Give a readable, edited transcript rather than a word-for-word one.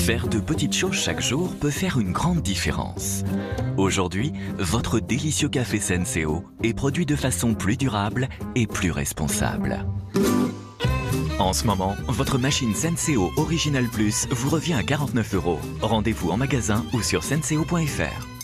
Faire de petites choses chaque jour peut faire une grande différence. Aujourd'hui, votre délicieux café Senseo est produit de façon plus durable et plus responsable. En ce moment, votre machine Senseo Original Plus vous revient à 49 €. Rendez-vous en magasin ou sur senseo.fr.